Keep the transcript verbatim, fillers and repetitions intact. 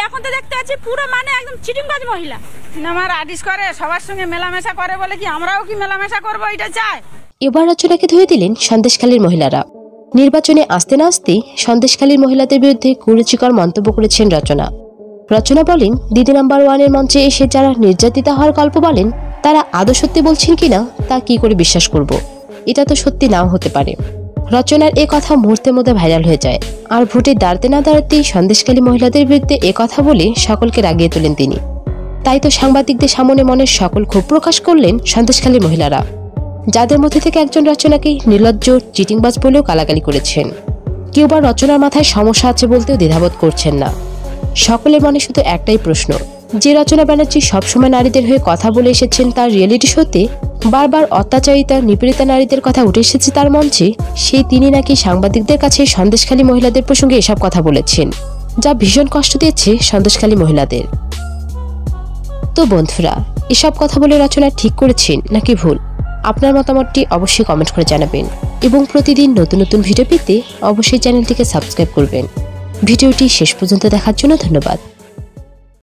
এখন তো দেখতে পাচ্ছি পুরো মানে একদম চিটিংবাজ মহিলা। আমার আডিস করে সবার সঙ্গে মেলামেশা করে বলে কি আমরাও কি মেলামেশা করবো এটা চায়। এবার রচনাকে ধুয়ে দিলেন সন্দেশখালীর মহিলারা। নির্বাচনে আসতে না আসতেই সন্দেশখালীর মহিলাদের বিরুদ্ধে কুরুচিকর মন্তব্য করেছেন রচনা। রচনা বলেন, দিদি নাম্বার ওয়ানের মঞ্চে এসে যারা নির্যাতিতা হওয়ার গল্প বলেন তারা আদৌ সত্যি বলছেন কিনা তা কি করে বিশ্বাস করব। এটা তো সত্যি নাও হতে পারে। রচনার এ কথা মুহূর্তের মধ্যে ভাইরাল হয়ে যায়। আর ভোটে দাঁড়াতে না দাঁড়াতেই সন্দেশখালী মহিলাদের বিরুদ্ধে এ কথা বলে সকলকে রাগিয়ে তোলেন তিনি। তাই তো সাংবাদিকদের সামনে মনের সকল ক্ষোভ প্রকাশ করলেন সন্দেশখালীর মহিলারা, যাদের মধ্যে থেকে একজন রচনাকে নির্লজ্জ চিটিংবাজ বলেও গালাগালি করেছেন। কেউ বা রচনার মাথায় সমস্যা আছে বলতেও দ্বিধাবোধ করছেন না। সকলের মনে শুধু একটাই প্রশ্ন, যে রচনা ব্যানার্জি সবসময় নারীদের হয়ে কথা বলে এসেছেন তার রিয়েলিটি শোতে, বারবার অত্যাচারিতা নিপীড়িতা নারীদের কথা উঠে এসেছে তার মঞ্চে, সেই তিনি নাকি সাংবাদিকদের কাছে সন্দেশখালী মহিলাদের প্রসঙ্গে এসব কথা বলেছেন, যা ভীষণ কষ্ট দিয়েছে সন্দেশখালী মহিলাদের। তো বন্ধুরা, এসব কথা বলে রচনা ঠিক করেছেন নাকি ভুল? আপনার মতামতটি অবশ্যই কমেন্ট করে জানাবেন এবং প্রতিদিন নতুন নতুন ভিডিও পেতে অবশ্যই চ্যানেলটিকে সাবস্ক্রাইব করবেন। ভিডিওটি শেষ পর্যন্ত দেখার জন্য ধন্যবাদ।